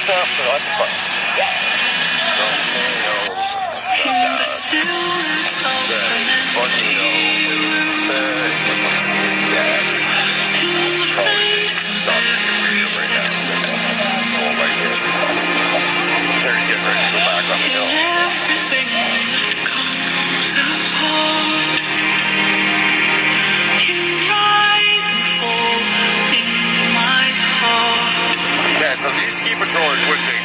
stop, so that's fun. Terry's getting ready to go back on the hill. Yeah, so these ski patrollers would be